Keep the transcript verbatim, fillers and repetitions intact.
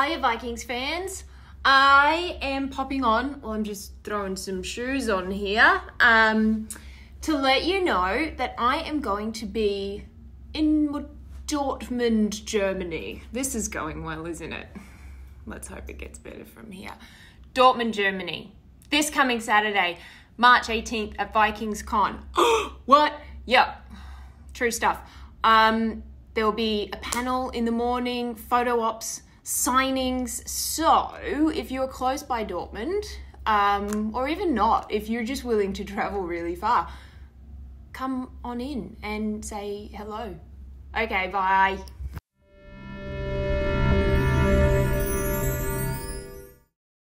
Hiya Vikings fans. I am popping on, well I'm just throwing some shoes on here, um, to let you know that I am going to be in Dortmund, Germany. This is going well, isn't it? Let's hope it gets better from here. Dortmund, Germany. This coming Saturday, March eighteenth at Vikings Con. What? Yep. True stuff. Um, there will be a panel in the morning, photo ops, signings. So if you're close by Dortmund, um, or even not, if you're just willing to travel really far, come on in and say hello. Okay, bye.